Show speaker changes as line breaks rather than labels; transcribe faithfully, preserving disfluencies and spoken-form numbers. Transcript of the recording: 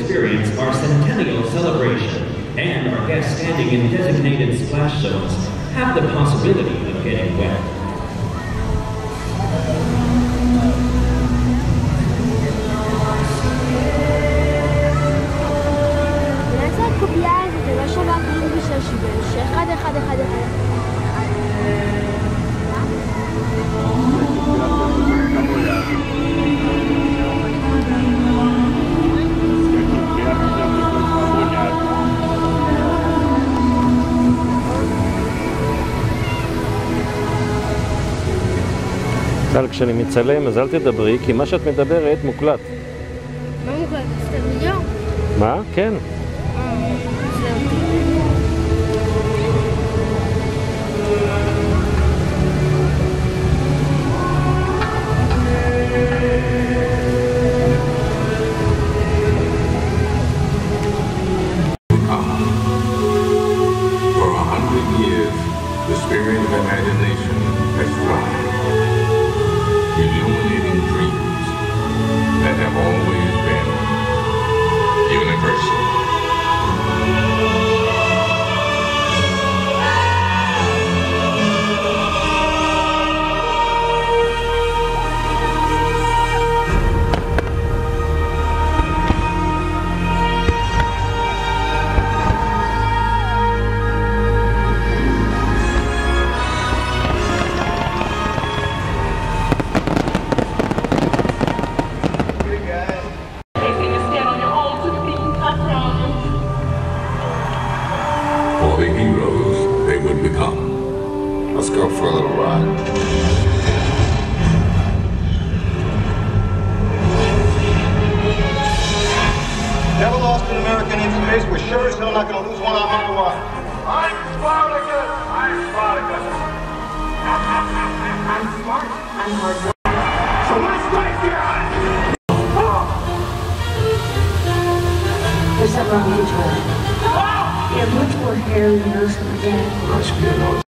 experience our centennial celebration, and our guests standing in designated splash zones have the possibility of getting wet.
טל, כשאני מצלם אז אל תדברי, כי מה שאת מדברת מוקלט.
מה מוקלט? סתם וידאו?
מה? כן.
For a hundred years, the spirit of imagination has thrived, illuminating dreams that have always been universal. For the heroes they would become. Let's go for a little ride.
Never lost an American in space. We're sure as hell not going to lose one on my watch.
I'm Spartacus! I'm Spartacus! I'm smart. I'm hard. So let's strike here!
There's something wrong with each other. You have much more hair than most of my dad.
Must be an